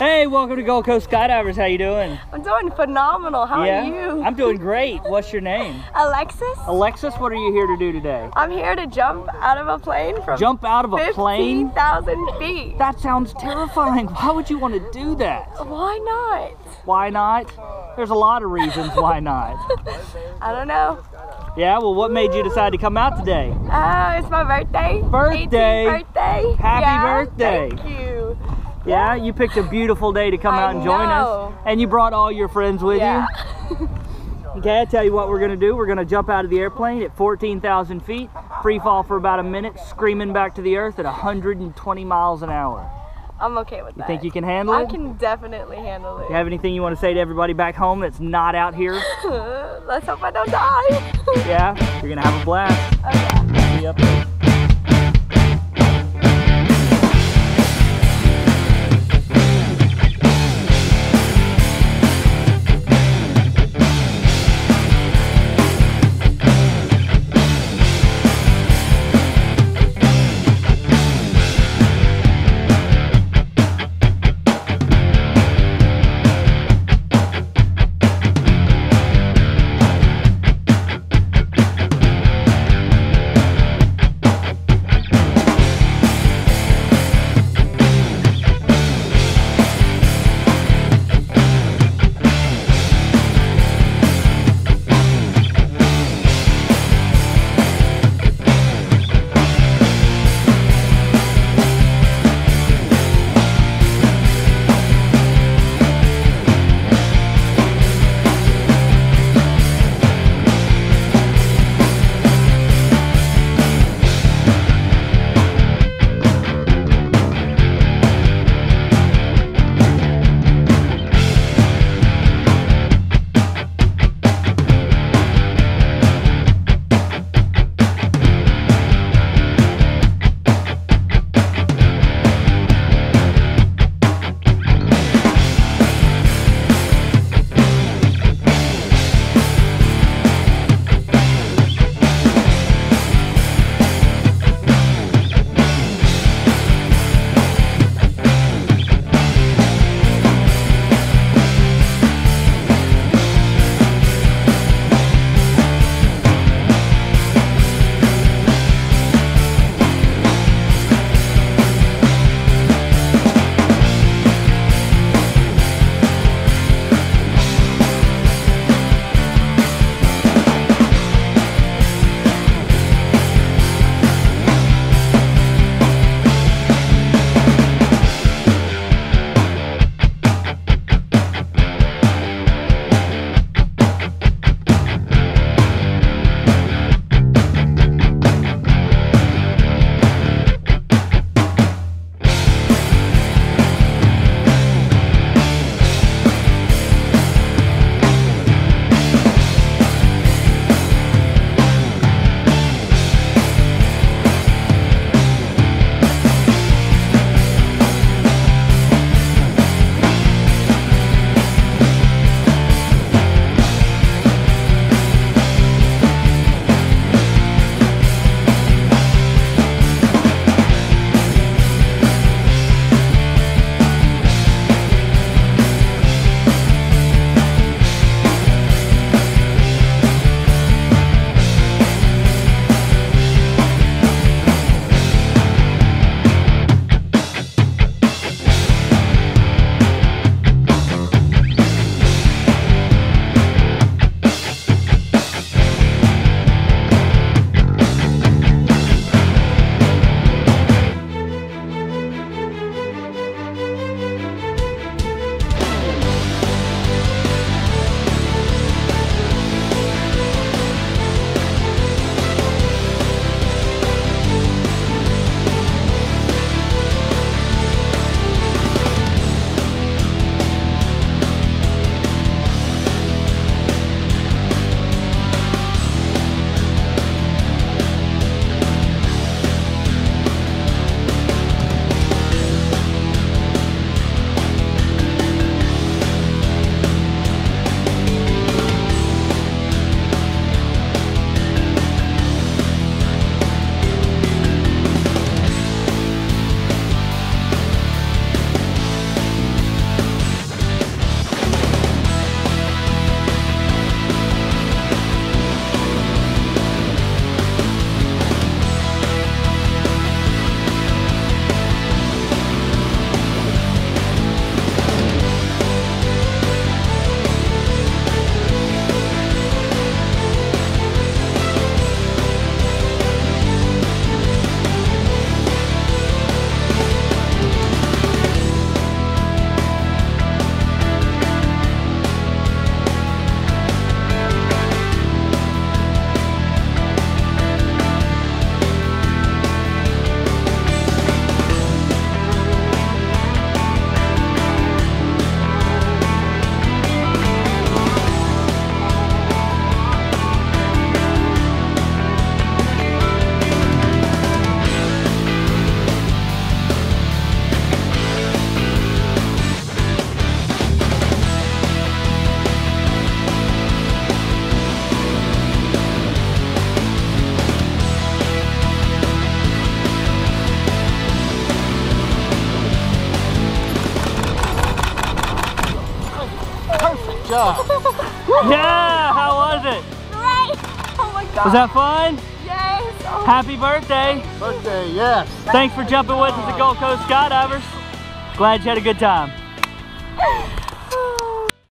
Hey, welcome to Gold Coast Skydivers. How you doing? I'm doing phenomenal. How are you? I'm doing great. What's your name? Alexis. Alexis, what are you here to do today? I'm here to jump out of a plane from Jump out of a plane? 15,000 feet. That sounds terrifying. Why would you want to do that? Why not? Why not? There's a lot of reasons why not. I don't know. Yeah, well, what made you decide to come out today? It's my birthday. Birthday. 18th birthday. Happy birthday. Thank you. Yeah, you picked a beautiful day to come out and join us. And you brought all your friends with you? Okay, I tell you what we're going to do. We're going to jump out of the airplane at 14,000 feet, free fall for about a minute, screaming back to the earth at 120 miles an hour. I'm okay with that. You think you can handle it? I can definitely handle it. You have anything you want to say to everybody back home that's not out here? Let's hope I don't die. Yeah, you're going to have a blast. Okay. See you up there. job. Yeah, how was it? Great! Oh my God. Was that fun? Yes! Oh. Happy birthday. Birthday, yes. Thanks for jumping with us at Gold Coast Skydivers. Glad you had a good time.